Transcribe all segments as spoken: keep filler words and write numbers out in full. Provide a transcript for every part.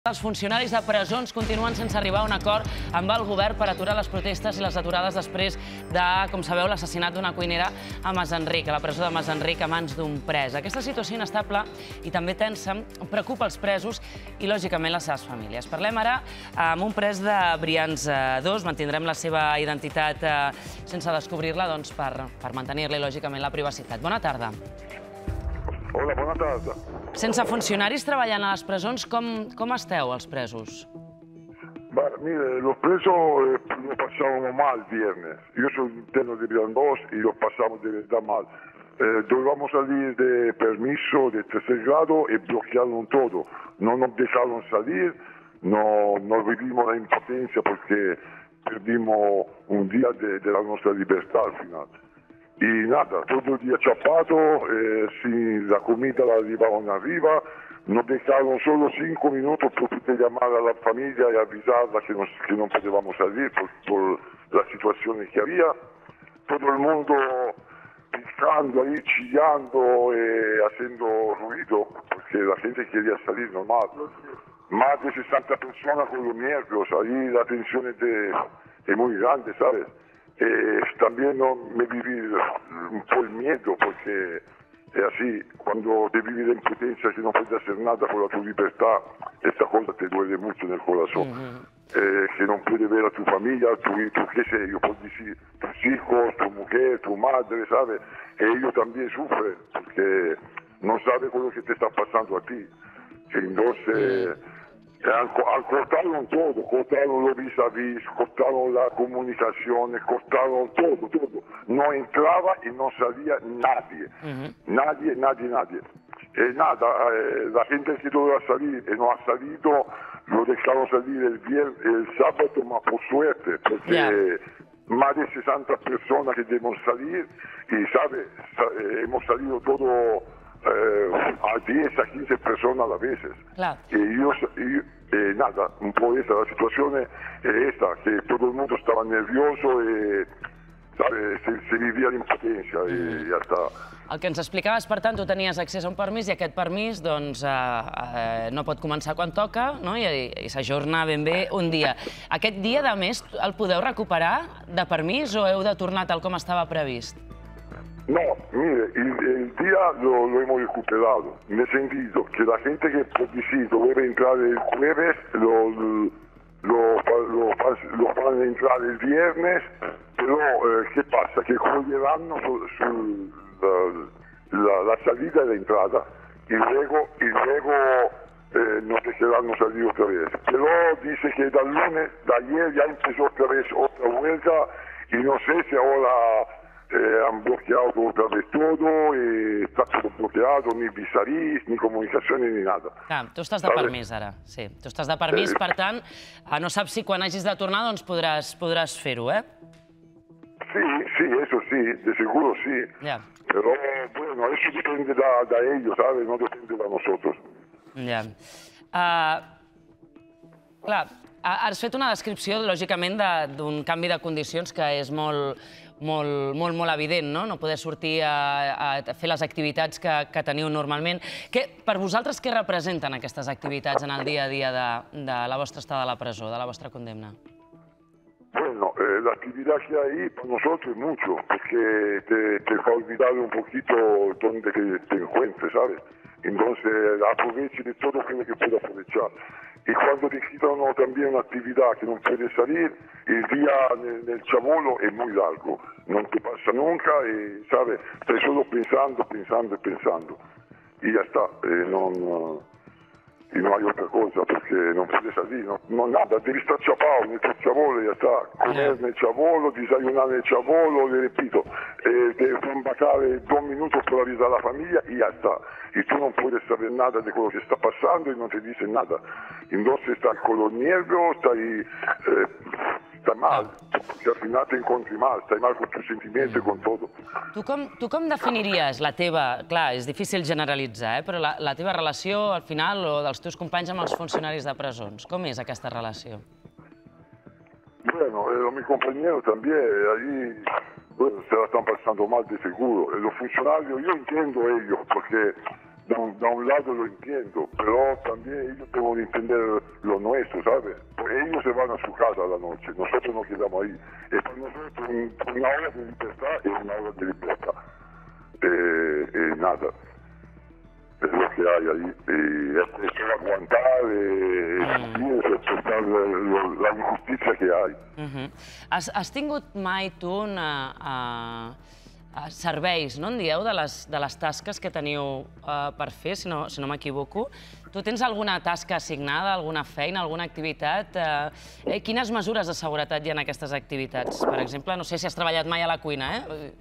Els funcionaris de presons continuen sense arribar a un acord amb el govern per aturar les protestes i les aturades després de, com sabeu, l'assassinat d'una cuinera a Masenric, a la presó de Masenric, a mans d'un pres. Aquesta situació inestable i també tensa preocupa els presos i, lògicament, les seves famílies. Parlem ara amb un pres de Brians dos. Mantindrem la seva identitat sense descobrir-la per mantenir-li, lògicament, la privacitat. Bona tarda. Hola, bona tarda. Sense funcionaris treballant a les presons, com esteu, els presos? Mire, los presos lo pasamos mal viernes. Yo soy interno de Brians dos y lo pasamos de verdad mal. Debíamos salir de permiso de tercer grado y bloquearon todo. No nos dejaron salir, no vivimos la impotencia porque perdimos un día de la nuestra libertad al final. Y nada, todo el día chapado, eh, sin la comida la llevaban arriba, nos dejaron solo cinco minutos para llamar a la familia y avisarla que, nos, que no podíamos salir por, por las situaciones que había. Todo el mundo picando ahí, chillando, eh, haciendo ruido, porque la gente quería salir normal. Más de sesenta personas con los nervios, ahí la tensión es, de, es muy grande, ¿sabes? Eh, también no me viví un poco el miedo, porque es así, cuando te vives en impotencia que no puedes hacer nada por tu libertad, esta cosa te duele mucho en el corazón. Uh-huh. eh, que no puedes ver a tu familia, tu, tu qué sé yo, puedo decir, tus hijos, tu mujer, tu madre, ¿sabes? Ellos también sufren, porque no saben con lo que te está pasando a ti. Entonces... Uh-huh. Cortaron todo, cortaron los vis-a-vis, cortaron las comunicaciones, cortaron todo, todo. No entraba y no salía nadie, uh-huh. nadie, nadie, nadie. Eh, nada, eh, la gente que no va a salir y no ha salido, lo dejaron salir el viernes, el sábado, más por suerte, porque yeah. más de sesenta personas que debemos salir y, ¿sabes? Eh, hemos salido todo... Eh, a diez a quince personas a la veces. Claro. Y yo, y, eh, nada, un poco esa, la situación es esta, que todo el mundo estaba nervioso y ¿sabes? Se, se vivia l'impotència mm. i ja està. El que ens explicaves, per tant, tu tenies accés a un permís i aquest permís doncs, eh, eh, no pot començar quan toca, no? i, i s'ajorna ben bé un dia. Aquest dia, de més, el podeu recuperar de permís o heu de tornar tal com estava previst? No, mire, el, el día lo, lo hemos recuperado, en el sentido que la gente que por decir debe entrar el jueves, lo, lo, lo, lo van a entrar el viernes, pero eh, ¿qué pasa? Que congelarnos su, su, la, la, la salida y la entrada, y luego, y luego eh, nos dejarán salir otra vez. Pero dice que del lunes, de ayer ya empezó otra vez otra vuelta, y no sé si ahora... Eh, han bloqueado otra vez todo, eh, está todo bloqueado, ni vis-a-vis, ni comunicaciones, ni nada. Clar, tu estàs de permís ara, sí. Tu estàs de permís, per tant, no saps si quan hagis de tornar doncs podràs, podràs fer-ho, eh? Sí, sí, eso sí, de seguro sí. Ya. Pero, bueno, eso depende de, de ellos, ¿sabes? No depende de nosotros. Ja. Uh, clar, has fet una descripció, lògicament, d'un canvi de condicions que és molt... molt, molt, molt evident, no? No poder sortir a, a fer les activitats que, que teniu normalment. Que, per vosaltres, què representen aquestes activitats en el dia a dia de, de la vostra estada a la presó, de la vostra condemna? Bueno, eh, la actividad que hay para nosotros es mucho, porque te, te va a olvidar un poquito donde te encuentres, ¿sabes? Entonces, aproveche de todo lo que pueda aprovechar. Y cuando te quitan también una actividad que no puede salir, el día en el chavolo es muy largo. No te pasa nunca y, ¿sabes? Estás solo pensando, pensando y pensando. Y ya está. Eh, no, no, y no hay otra cosa, porque no puedes salir. No, no nada, debes estar chapado en el chavolo y ya está. Comer en el chavolo, desayunar en el chavolo, le repito. Eh, te van a bajar dos minutos para avisar a la familia y ya está. Y tú no puedes saber nada de lo que está pasando y no te dicen nada. Entonces estás con los nervios, estás, eh, estás mal, porque al final te encuentras mal, estás mal con tus sentimientos y con todo. Tu com, tu com definiries la teva, clar, és difícil generalitzar, eh, però la, la teva relació al final o dels teus companys amb els funcionaris de presons, com és aquesta relació? Bueno, eh, mis compañeros también, ahí bueno, se la están pasando mal de seguro. Los funcionarios, yo entiendo ellos, porque da un, da un lado lo entiendo, pero también ellos deben entender lo nuestro, ¿sabes? Pues ellos se van a su casa a la noche, nosotros nos quedamos ahí. Y para nosotros un, una hora de libertad es una hora de libertad. Eh, eh, nada, es lo que hay ahí. Y es, es aguantar, eh, mm. es aceptar la, la injusticia que hay. Uh-huh. has, has tingut mai tu una... Uh... serveis, no en dieu, de les, de les tasques que teniu uh, per fer, si no, si no m'equivoco. Tu tens alguna tasca assignada, alguna feina, alguna activitat? Uh, eh, quines mesures de seguretat hi ha en aquestes activitats? Per exemple, no sé si has treballat mai a la cuina, eh?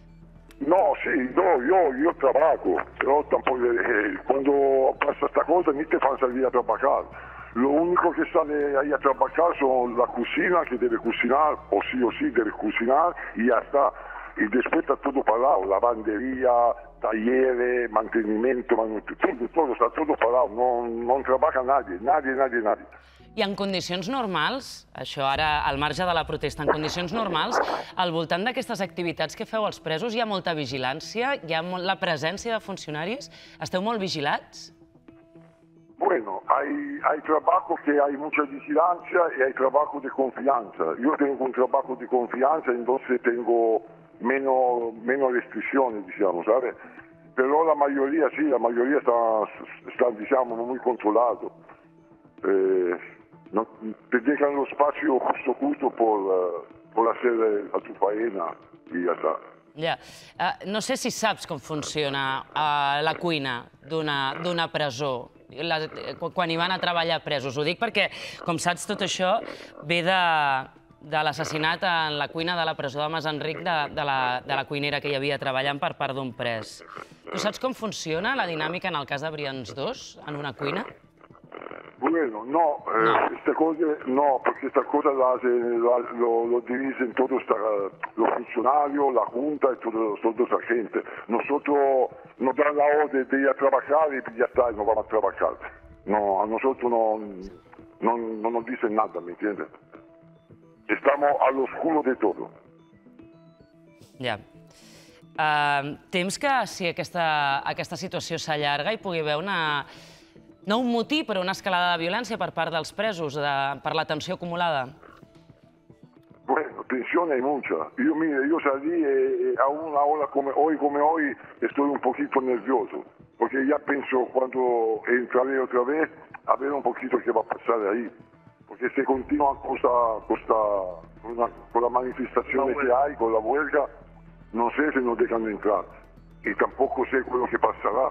No, sí, no, yo, yo trabajo, pero tampoco, eh, cuando pasa esta cosa ni te van a salir a trabajar. Lo único que sale ahí a trabajar son la cocina, que debe cocinar, o sí o sí debe cocinar, y ya está. Y después está todo parado, lavandería, talleres, mantenimiento, todo, todo, está todo parado, no, no trabaja nadie, nadie, nadie, nadie. I en condicions normals, això ara al marge de la protesta, en condicions normals, al voltant d'aquestes activitats que feu als presos hi ha molta vigilància, hi ha la presència de funcionaris, esteu molt vigilats? Bueno, hay, hay trabajo que hay mucha vigilancia y hay trabajo de confianza. Yo tengo un trabajo de confianza, entonces tengo menos, menos restricciones, digamos, ¿sabes? Pero la mayoría, sí, la mayoría está, está digamos, muy controlado. Eh, no, te dejan los espacios justo, justo por, uh, por hacer uh, a tu faena y ya está. Ja. Uh, no sé si saps com funciona uh, la cuina d'una presó, la, quan hi van a treballar presos. Ho dic perquè, com saps, tot això ve de, de l'assassinat en la cuina de la presó de Masenric de, de, la, de la cuinera que hi havia treballant per part d'un pres. Tu saps com funciona la dinàmica en el cas de Brians dos, en una cuina? Bueno, no, eh, no. Esta cosa, no, porque esta cosa la, la, lo, lo dirigen todos los funcionarios, la Junta y todos, todos la gente. Nosotros nos dan la orden de ir a trabajar y ya está, no vamos a trabajar. No, a nosotros no, no, no nos dicen nada, ¿me entiendes? Estamos a lo oscuro de todo. Ja. Uh, tems que si aquesta, aquesta situació s'allarga hi pugui haver una... No un motí, però una escalada de violència per part dels presos, de, per la tensió acumulada? Bueno, tensión hay mucha. Yo, mire, yo salí eh, a una hora como hoy, como hoy, estoy un poquito nervioso, porque ya pienso cuando entraré otra vez, a ver un poquito qué va a pasar ahí. Porque se continúa cosa, cosa, con, la, con las manifestaciones que hay, con la huelga, no sé si nos dejan entrar. Y tampoco sé lo que pasará.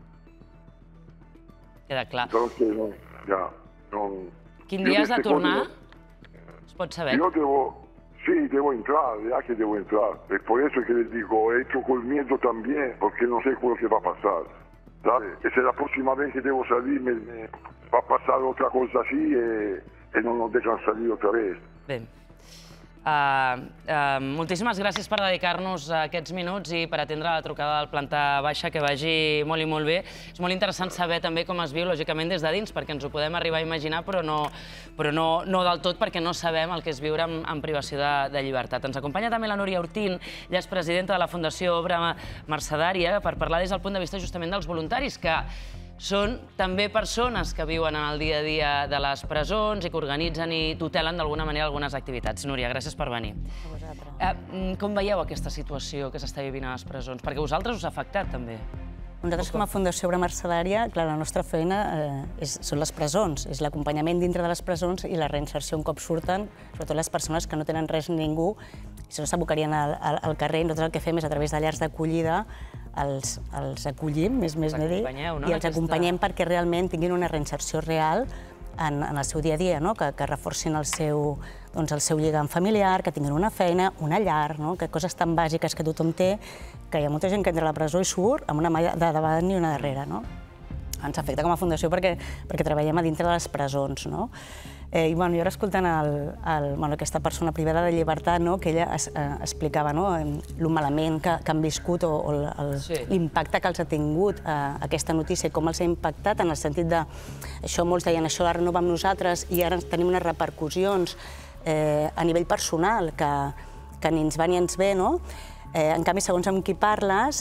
Queda clar. Entonces, no, ya, no... Quin dia has de tornar? Es pot saber? Yo debo, sí, debo entrar, ya que debo entrar. Es por eso que les digo, he hecho con miedo también, porque no sé lo que va a pasar. ¿Sabes? Esa es la próxima vez que debo salir, me, me va a pasar otra cosa así eh, y no nos dejan salir otra vez. Bé. Uh, uh, moltíssimes gràcies per dedicar-nos aquests minuts i per atendre la trucada del planta baixa, que vagi molt i molt bé. És molt interessant saber també com es viu, lògicament, des de dins, perquè ens ho podem arribar a imaginar, però no, però no, no del tot, perquè no sabem el que és viure en, en privació de, de llibertat. Ens acompanya també la Núria Ortín, ella és presidenta de la Fundació Obra Mercedària, per parlar des del punt de vista justament dels voluntaris, que són també persones que viuen en el dia a dia de les presons i que organitzen i tutelen d'alguna manera algunes activitats. Núria, gràcies per venir. A vosaltres. Eh, com veieu aquesta situació que s'està vivint a les presons? Perquè a vosaltres us ha afectat, també. Nosaltres, com a Fundació Obra Mercedària, clar, la nostra feina eh, és, són les presons, és l'acompanyament dintre de les presons i la reinserció un cop surten, sobretot les persones que no tenen res ni ningú, i si no s'abocarien al, al, al carrer. Nosaltres el que fem és, a través de llars d'acollida, els, els acollim, més més bé dir, no? i els acompanyem perquè realment tinguin una reinserció real en, en el seu dia a dia, no? que, que reforcin el seu, doncs, el seu lligam familiar, que tinguin una feina, una llar, no? que coses tan bàsiques que tothom té, que hi ha molta gent que entra a la presó i surt amb una mà de davant i una darrere. No? Ens afecta com a fundació perquè, perquè treballem a dintre de les presons. No? Eh, I bueno, jo ara escoltant el, el, bueno, aquesta persona privada de llibertat, no? que ella es, eh, explicava no? el malament que, que han viscut o, o l'impacte sí. que els ha tingut eh, aquesta notícia i com els ha impactat en el sentit de... Això molts deien, això ara no va amb nosaltres i ara tenim unes repercussions eh, a nivell personal que, que ni ens va ni ens ve, no? En canvi, segons amb qui parles,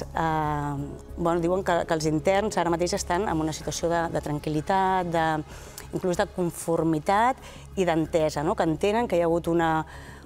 diuen que els interns ara mateix estan en una situació de tranquil·litat, inclús de conformitat i d'entesa, que entenen que hi ha hagut una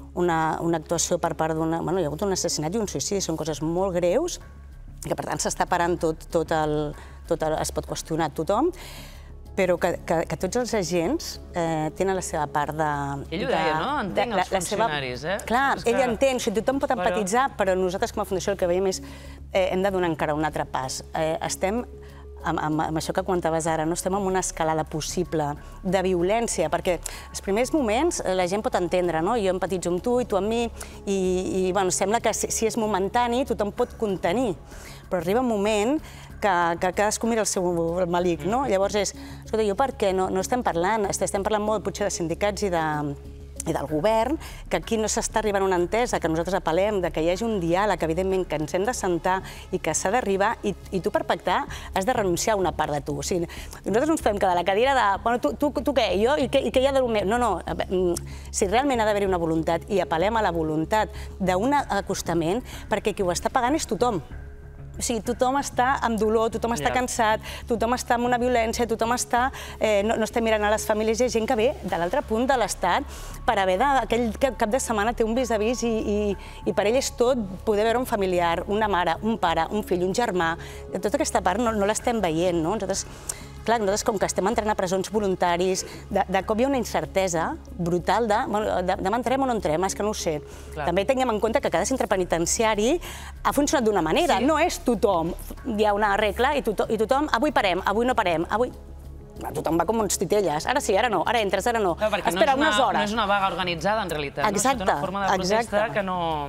actuació per part d'una... Hi ha hagut un assassinat i un suïcidi, són coses molt greus, i que per tant s'està parant tot el... es pot qüestionar tothom, però que tots els agents tenen la seva part de... Ell ho deia, no? Entenc els funcionaris, eh? Clar, ell entén, tothom pot empatitzar, però nosaltres com a fundació el que veiem és hem de donar encara un altre pas. Estem, amb això que comentaves ara, estem en una escalada possible de violència, perquè els primers moments la gent pot entendre, no? Jo empatitzo amb tu i tu amb mi, i sembla que si és momentani tothom pot contenir, però arriba un moment que cadascú mira el seu malic, no? Llavors és, escolta, jo per què no estem parlant? Estem parlant molt potser de sindicats i del govern, que aquí no s'està arribant a una entesa, que nosaltres apel·lem, que hi hagi un diàleg, evidentment, que ens hem de sentar i que s'ha d'arribar, i tu per pactar has de renunciar a una part de tu. O sigui, nosaltres ens fem quedar a la cadira de, bueno, tu què, jo, i què hi ha de lo meu? No, no, si realment ha d'haver-hi una voluntat, i apel·lem a la voluntat d'un acostament, perquè qui ho està pagant és tothom. O sigui, tothom està amb dolor, tothom està cansat, tothom està amb una violència, tothom està... no està mirant a les famílies, hi ha gent que ve de l'altre punt de l'Estat per haver d'aquell cap de setmana té un vis-a-vis i per ell és tot poder veure un familiar, una mare, un pare, un fill, un germà. Tota aquesta part no l'estem veient, no? Nosaltres... Clar, nosaltres, com que estem entrant a presons voluntaris, de cop hi ha una incertesa brutal de demà entrem o no entrem, és que no ho sé. També tinguem en compte que cada centre penitenciari ha funcionat d'una manera, no és tothom. Hi ha una regla i tothom, avui parem, avui no parem, avui... Tothom va com uns titelles, ara sí, ara no, ara entres, ara no. Espera unes hores. No és una vaga organitzada, en realitat. Exacte, és una forma de protesta que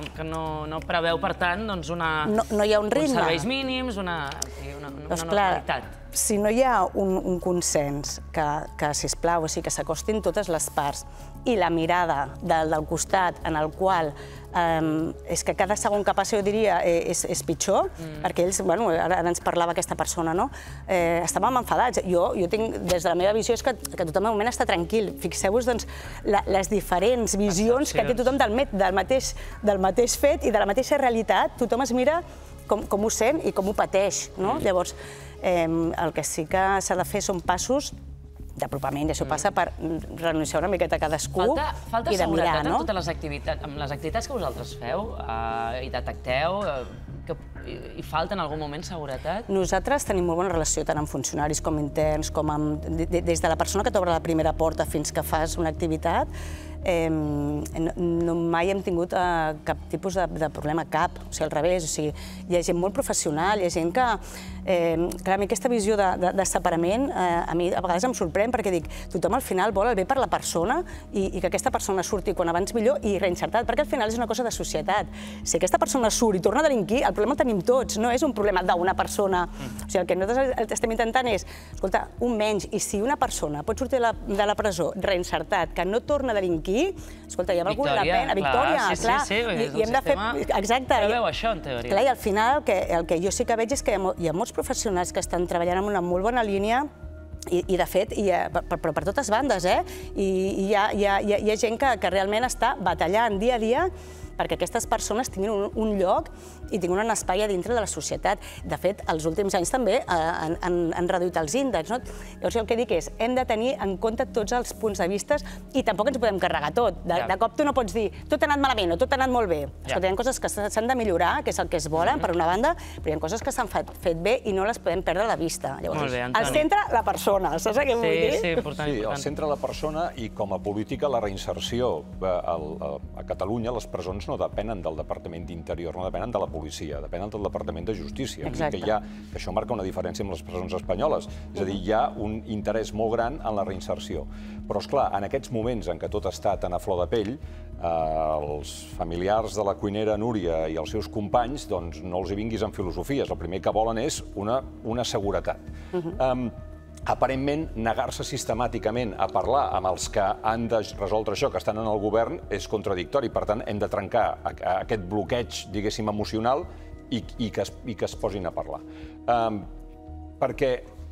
no preveu, per tant, una... No hi ha un ritme. Uns serveis mínims, una normalitat. Si no hi ha un consens que, sisplau, que s'acostin totes les parts i la mirada del costat en el qual és que cada segon que passa, jo diria, és pitjor, perquè ells, ara ens parlava aquesta persona, no? Estàvem enfadats. Jo tinc, des de la meva visió, és que tothom al moment està tranquil. Fixeu-vos, doncs, les diferents visions que té tothom del mateix fet i de la mateixa realitat. Tothom es mira com ho sent i com ho pateix, no? Llavors, el que sí que s'ha de fer són passos d'apropament, i això passa per renunciar una miqueta a cadascú i de mirar, no? Falta seguretat en totes les activitats, amb les activitats que vosaltres feu i detecteu, hi falta en algun moment seguretat? Nosaltres tenim molt bona relació tant amb funcionaris com interns, com amb... Des de la persona que t'obre la primera porta fins que fas una activitat, mai hem tingut cap tipus de problema, cap, o sigui, al revés, o sigui, hi ha gent molt professional, hi ha gent que... Clar, a mi aquesta visió de separament, a mi a vegades em sorprèn perquè dic, tothom al final vol el bé per la persona i que aquesta persona surti quan abans millor i reinsertat, perquè al final és una cosa de societat. Si aquesta persona surt i torna a delinquir, el problema el tenim tots, no és un problema d'una persona. O sigui, el que nosaltres estem intentant és, escolta, un menys, i si una persona pot sortir de la presó reinsertat, que no torna a delinquir, escolta, ja ha valgut la pena. Victòria, clar. Sí, sí, sí, el sistema preveu això, en teoria. Clar, i al final el que jo sí que veig és que hi ha molts professionals que estan treballant en una molt bona línia i, de fet, però per totes bandes, eh? I hi ha gent que realment està batallant dia a dia perquè aquestes persones tinguin un lloc i tinguin un espai a dintre de la societat. De fet, els últims anys també han reduït els índexs. Llavors, el que dic és, hem de tenir en compte tots els punts de vista i tampoc ens podem carregar tot. De cop tu no pots dir, tot ha anat malament o tot ha anat molt bé. Hi ha coses que s'han de millorar, que és el que es volen, per una banda, però hi ha coses que s'han fet bé i no les podem perdre de vista. Llavors, al centre, la persona. Saps què vull dir? Sí, important. Sí, al centre la persona i, com a política, la reinserció. A Catalunya, les presons no depenen del Departament d'Interior, no depenen de la policia, depenen del Departament de Justícia. Això marca una diferència amb les presons espanyoles. És a dir, hi ha un interès molt gran en la reinserció. Però, esclar, en aquests moments en què tot està tan a flor de pell, els familiars de la cuinera Núria i els seus companys no els hi vinguis amb filosofies. El primer que volen és una seguretat. Aparentment, negar-se sistemàticament a parlar amb els que han de resoldre això, que estan en el govern, és contradictori. Per tant, hem de trencar aquest bloqueig, diguéssim, emocional i que es posin a parlar. Perquè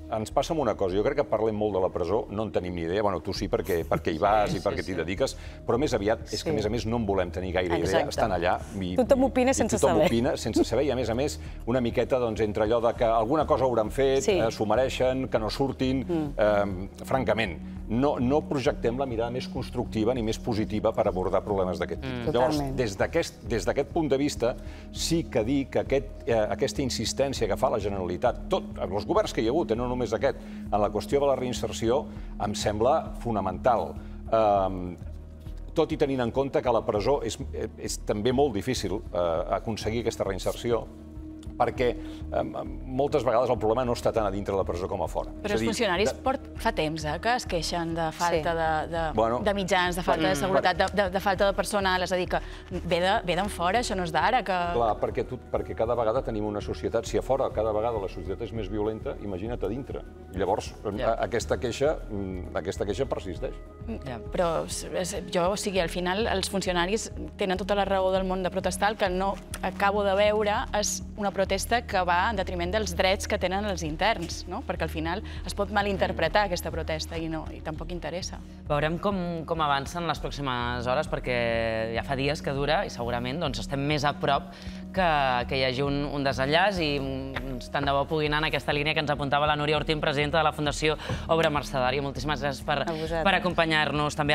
ens passa amb una cosa. Jo crec que parlem molt de la presó, no en tenim ni idea. Bueno, tu sí, perquè hi vas i perquè t'hi dediques, però més aviat és que, a més a més, no en volem tenir gaire idea. Estan allà i tothom opina sense saber. Tothom opina sense saber i, a més a més, una miqueta entre allò de que alguna cosa hauran fet, s'ho mereixen, que no surtin. Francament, no projectem la mirada més constructiva ni més positiva per abordar problemes d'aquest tipus. Llavors, des d'aquest punt de vista, sí que dir que aquesta insistència que fa la Generalitat, tots els governs que hi ha hagut, no només aquest, en la qüestió de la reinserció, em sembla fonamental. Tot i tenint en compte que a la presó és també molt difícil aconseguir aquesta reinserció, perquè moltes vegades el problema no està tant a dintre de la presó com a fora. Però els funcionaris fa temps que es queixen de falta de mitjans, de falta de seguretat, de falta de personal, és a dir, que ve d'en fora, això no és d'ara. Clar, perquè cada vegada tenim una societat, si a fora cada vegada la societat és més violenta, imagina't a dintre. Llavors, aquesta queixa persisteix. Però jo, o sigui, al final els funcionaris tenen tota la raó del món de protestar, el que no acabo de veure és una protesta que va en detriment dels drets que tenen els interns, perquè al final es pot malinterpretar aquesta protesta i tampoc interessa. Veurem com avancen les pròximes hores, perquè ja fa dies que dura i segurament estem més a prop que hi hagi un desenllaç i tant de bo pugui anar en aquesta línia que ens apuntava la Núria Ortín, presidenta de la Fundació Obra Mercedària. Moltíssimes gràcies per acompanyar-nos també.